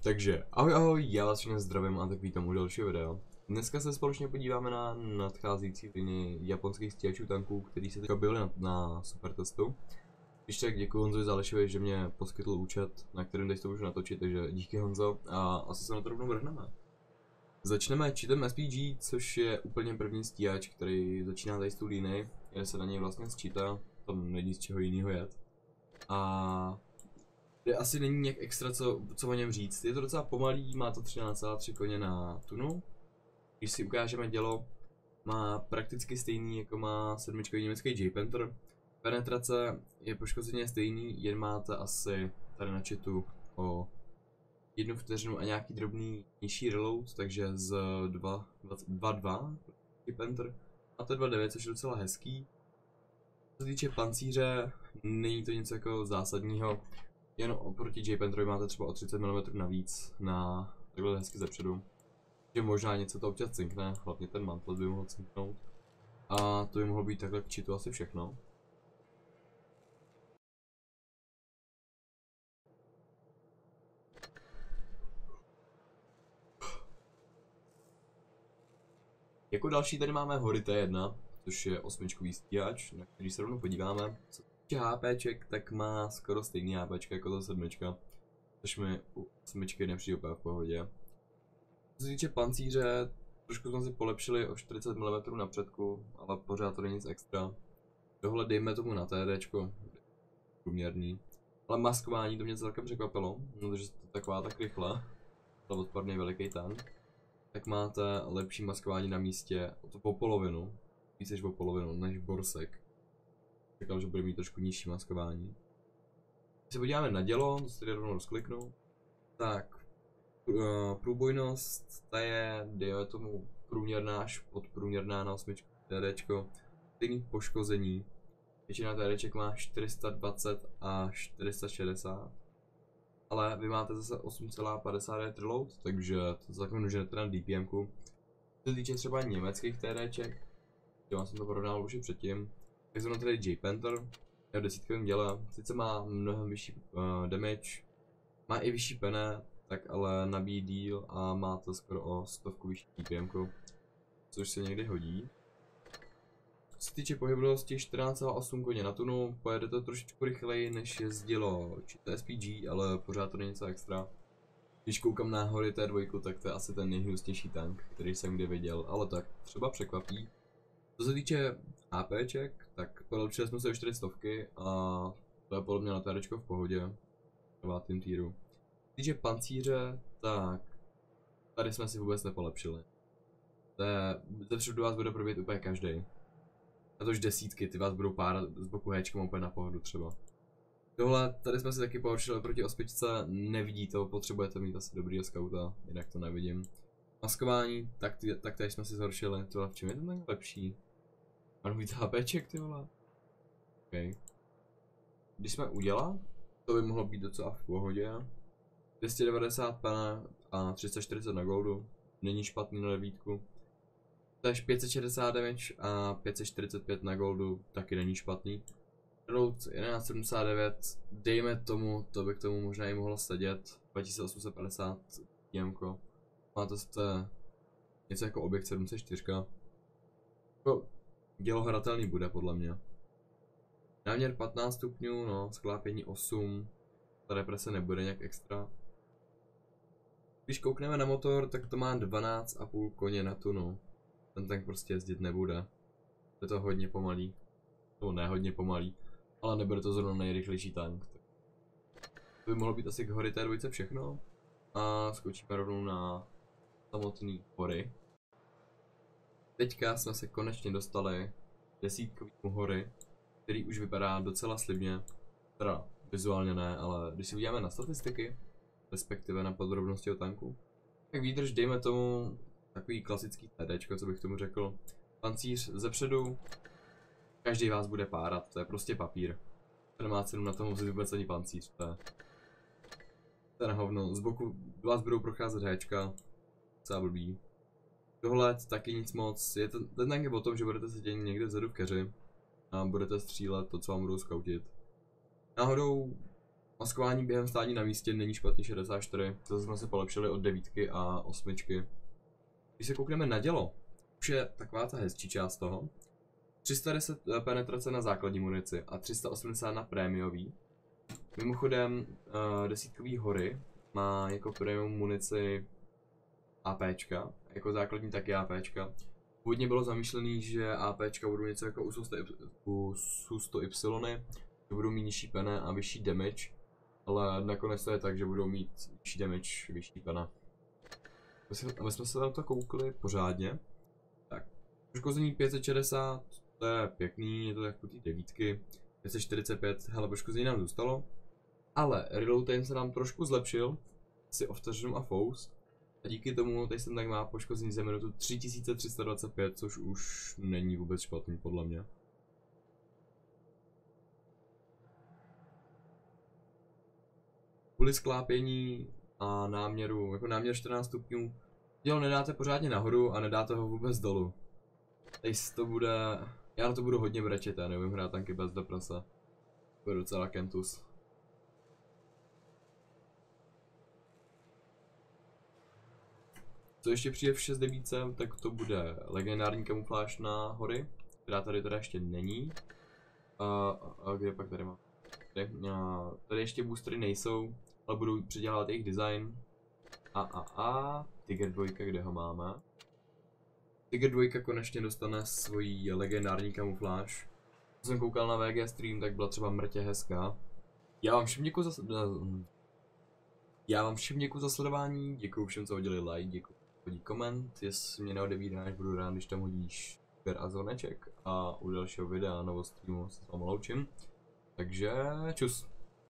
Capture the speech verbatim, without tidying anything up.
Takže ahoj ahoj, já vás všechny zdravím a tak vítám u dalšího videa. Dneska se společně podíváme na nadcházející linii japonských stíhačů tanků, který se teďka byly na, na super testu. Když tak děkuji Honzovi Zálešovi, že mě poskytl účet, na kterém teď to můžu natočit, takže díky Honzo a asi se na to rovnou vrhneme. Začneme cheatem S P G, což je úplně první stíhač, který začíná tady s tou linii, kde se na něj vlastně sčítá, tam není z čeho jiného jet. A kde asi není nějak extra co, co o něm říct. Je to docela pomalý, má to třináct celá tři koně na tunu. Když si ukážeme dělo, má prakticky stejný jako má sedmičkový německý J-Panther. Penetrace je poškozeně stejný, jen máte asi tady na chatu o jednu vteřinu a nějaký drobný nižší reload, takže z dva dva J-Panther máte dva devět, což je docela hezký. Co se týče pancíře, není to nic jako zásadního. Jen oproti J-Pantherovi máte třeba o třicet milimetrů navíc na takhle hezky zepředu. Že možná něco to občas cinkne, hlavně ten mantle by mohl cinknout. A to by mohlo být takhle k cheatu asi všechno. Jako další tady máme hory T jedna, což je osmičkový stíhač, na který se rovnou podíváme. Co se týče HPček, tak má skoro stejný HPčka jako ta sedmička, což mi u osmičky nepřijde úplně v pohodě. Co se týče pancíře, trošku jsme si polepšili o čtyřicet milimetrů na předku, ale pořád to není nic extra. Tohle dejme tomu na TDčko, průměrný. Ale maskování to mě celkem překvapilo, protože to taková tak rychle, to odpadný veliký tank. Tak máte lepší maskování na místě o to po polovinu, více než po polovinu, než Borsek. Čekal, že bude mít trošku nižší maskování. Když se podíváme na dělo, to si tady rovnou rozkliknu. Tak, průbojnost, ta je, dejme tomu, průměrná až podprůměrná na osmičku TDčko. Stejný poškození. Většina TDček má čtyři sta dvacet a čtyři sta šedesát. Ale vy máte zase osm celá padesát devět reload, takže to celkem můžete na D P M ku. Co se týče třeba německých TDček, já jsem to porovnal už i předtím, tak zrovna tady J-Panther, je v desítkovém děle, sice má mnohem vyšší uh, damage, má i vyšší pene, tak ale nabíjí díl a má to skoro o stovku vyšší D P M ku, což se někdy hodí. Co se týče pohyblivosti, čtrnáct celá osm koně na tunu, pojede to trošičku rychleji než jezdilo S P G, ale pořád to není něco extra. Když koukám na hory T dva, tak to je asi ten nejhnusnější tank, který jsem kdy viděl, ale tak třeba překvapí. Co se týče HPček, tak polepšili jsme se o čtyři stovky a to je podle mě na TDčko v pohodě, v devátém týru. Co se týče pancíře, tak tady jsme si vůbec nepolepšili. Ze všude vás bude probět úplně každý. A to už desítky, ty vás budou párat z boku héčkem úplně na pohodu třeba. Tohle, tady jsme si taky polepšili proti osmičce, nevidí to, potřebujete mít asi dobrýho skauta, jinak to nevidím. Maskování, tak, ty, tak tady jsme si zhoršili, tohle v čem je to tak lepší? Mám víc HPček, ty vole. OK. Když jsme udělali, to by mohlo být docela v pohodě. dvě stě devadesát pana a tři sta čtyřicet na goldu, není špatný na devítku. Takže pět set šedesát damage a pět set čtyřicet pět na goldu taky není špatný. Reload jedenáct set sedmdesát devět, dejme tomu, to by k tomu možná i mohlo sedět. dva tisíce osm set padesát T-Mko. Má to jste něco jako objekt sedm set čtyři. Jako dělo hratelný bude podle mě. Náměr patnáct stupňů, no, sklápění osm. Ta represe nebude nějak extra. Když koukneme na motor, tak to má dvanáct celá pět koně na tunu. Ten tank prostě jezdit nebude. Je to hodně pomalý. No ne hodně pomalý, ale nebude to zrovna nejrychlejší tank. To by mohlo být asi k hory T dva všechno. A skočíme rovnou na samotný hory. Teďka jsme se konečně dostali k desítkovýmu hory, který už vypadá docela slibně. Teda vizuálně ne, ale když si uděláme na statistiky, respektive na podrobnosti o tanku, tak výdrž dejme tomu takový klasický TDčko, co bych tomu řekl. Pancíř zepředu, každý vás bude párat, to je prostě papír. To nemá cenu na tom vzít vůbec ani pancíř, to je... To je na hovno, z boku vás budou procházet héčka, docela blbý. Dohled taky nic moc, je ten, ten tank je o tom, že budete sedět někde vzadu v keři a budete střílet to, co vám budou skautit. Náhodou Maskování během stání na místě není špatný šedesát čtyři, to jsme se polepšili od devítky a osmičky. Když se koukneme na dělo, už je taková ta hezčí část toho. tři sta deset penetrace na základní munici a tři sta osmdesát na prémiový. Mimochodem, uh, desítkový hory má jako premium munici APčka, jako základní taky APčka. Původně bylo zamýšlené, že APčka budou něco jako u S U sto Y, že budou mít nižší pene a vyšší damage, ale nakonec to je tak, že budou mít vyšší damage, vyšší pene. My jsme se na to koukli pořádně. Tak, poškození pět set šedesát, to je pěkný, je to jako ty devítky. pět set čtyřicet pět, hele, poškození nám zůstalo. Ale reload time se nám trošku zlepšil, si Oftažem a Fous. A díky tomu teď jsem tak má poškození za minutu tři tisíce tři sta dvacet pět, což už není vůbec špatný podle mě. Kvůli sklápění a náměru, jako náměr čtrnáct stupňů, dělo nedáte pořádně nahoru a nedáte ho vůbec dolů. Teď to bude, já na to budu hodně brečet, já nevím hrát tanky bez deprese. To bude docela kentus. Co ještě přijde v šest devět, tak to bude legendární kamufláž na hory, která tady teda ještě není. A, a kde pak tady mám? Tady, a, tady ještě boostery nejsou, ale budou předělat jejich design. A a a, Tiger dva, kde ho máme? Tiger dva konečně dostane svoji legendární kamufláž. Když jsem koukal na V G stream, tak byla třeba mrtě hezká. Já vám všem děkuji za, já vám všem děkuji za sledování, děkuji všem, co hodili like, děkuji. Hodí koment, jestli mě neodebíráš, budu rád, když tam hodíš per a zvoneček a u dalšího videa nebo streamu se s vámi loučím. Takže čus.